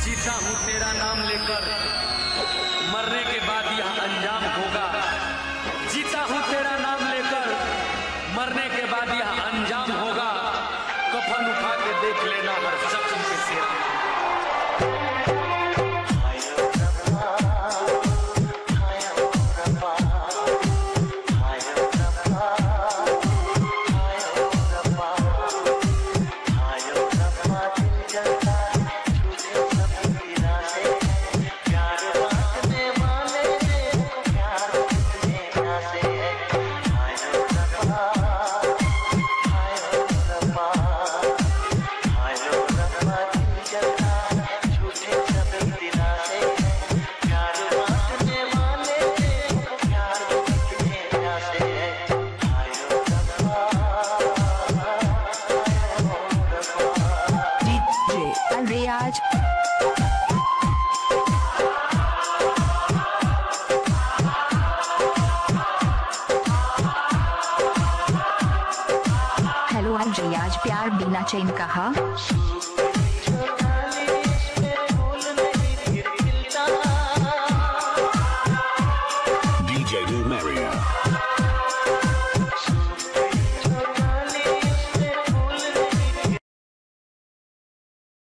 जीता हूँ तेरा नाम लेकर, मरने के बाद यह अंजाम होगा। जीता हूँ तेरा नाम लेकर, मरने के बाद यह अंजाम होगा। कफन उठा के देख लेना हर जख्म के सिर। रियाज हेलो आज रियाज प्यार बिना चैन कहा। DJ Maria